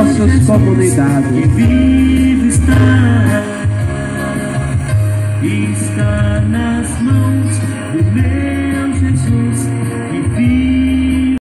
nossas comunidades. Vivo está nas mãos do meu